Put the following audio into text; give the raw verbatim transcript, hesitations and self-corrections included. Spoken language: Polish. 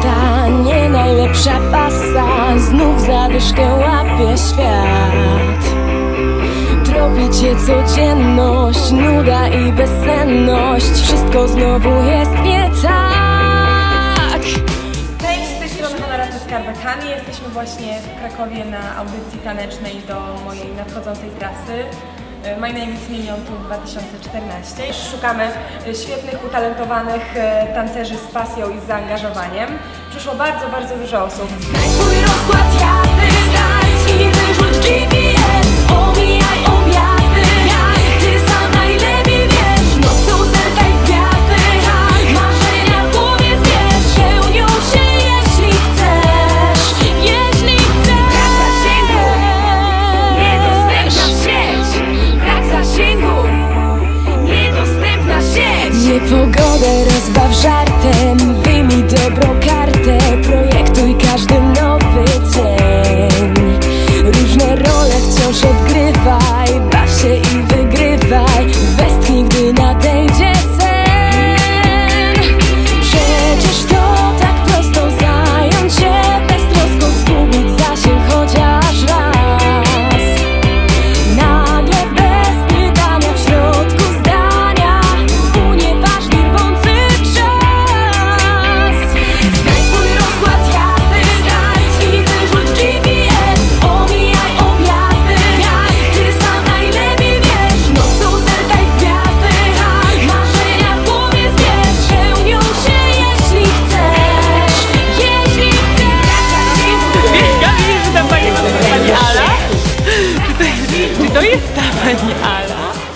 ta nie najlepsza pasa, znów zadyszkę łapie świat. Tropi cię codzienność, nuda i bezsenność, wszystko znowu jest nie tak. Cześć, z tej strony Honoraty z Skarpetami. Jesteśmy właśnie w Krakowie na audycji tanecznej do mojej nadchodzącej trasy My Name is Minion Tour dwa tysiące czternaście. Szukamy świetnych, utalentowanych tancerzy z pasją i z zaangażowaniem. Przyszło bardzo, bardzo dużo osób. Znajdź swój rozkład jazdy, znajdź i wyrzuć G P S. Omijaj objazdy, ty sam najlepiej wiesz. Nocą zerkaj w gwiazdy, marzenia w głowie zbierz. Spełnią się, jeśli chcesz, jeśli chcesz. Brak zasięgu, niedostępna sieć. Brak zasięgu, niedostępna sieć. Niepogodę rozbaw żartem, wyjmij dobrą kartę, projektuj każdy nowy dzień. Różne role wciąż odgrywaj, baw się i wygrywaj, westchnij, gdy nadejdzie sen. Przecież to tak prosto zająć się, beztroską zgubić zasięg chociaż raz. Nagle bez pytania w środku zdania unieważni rwący czas. Znajdź swój rozkład jazdy, znajdź i wyrzuć G P S. Omijaj objazdy, ty sam najlepiej wiesz. Nocą zerkaj w gwiazdy, marzenia w głowie zbierz. Spełnią się, jeśli chcesz, jeśli chcesz. Ja wiem, że ta pani, pani Ala? Czy to, czy to jest ta pani Ala?